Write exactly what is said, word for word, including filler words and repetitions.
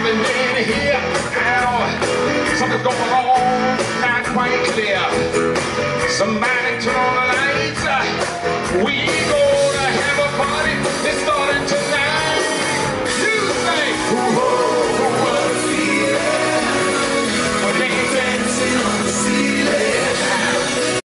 something in here. Ow. Something's going on, not quite clear. Somebody turn